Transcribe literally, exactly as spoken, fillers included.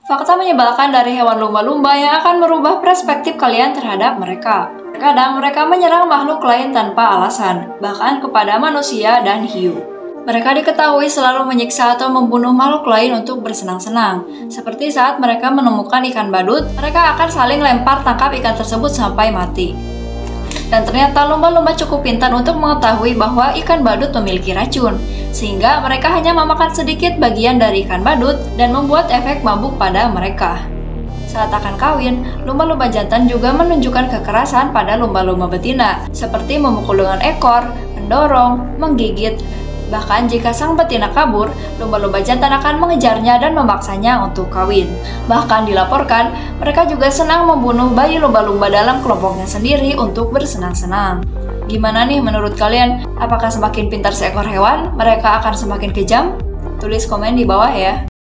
Fakta menyebalkan dari hewan lumba-lumba yang akan merubah perspektif kalian terhadap mereka. Terkadang mereka menyerang makhluk lain tanpa alasan, bahkan kepada manusia dan hiu. Mereka diketahui selalu menyiksa atau membunuh makhluk lain untuk bersenang-senang. Seperti saat mereka menemukan ikan badut, mereka akan saling lempar tangkap ikan tersebut sampai mati. Dan ternyata lumba-lumba cukup pintar untuk mengetahui bahwa ikan badut memiliki racun, sehingga mereka hanya memakan sedikit bagian dari ikan badut dan membuat efek mabuk pada mereka. Saat akan kawin, lumba-lumba jantan juga menunjukkan kekerasan pada lumba-lumba betina, seperti memukul dengan ekor, mendorong, menggigit. Bahkan jika sang betina kabur, lumba-lumba jantan akan mengejarnya dan memaksanya untuk kawin. Bahkan dilaporkan, mereka juga senang membunuh bayi lumba-lumba dalam kelompoknya sendiri untuk bersenang-senang. Gimana nih menurut kalian? Apakah semakin pintar seekor hewan, mereka akan semakin kejam? Tulis komen di bawah ya.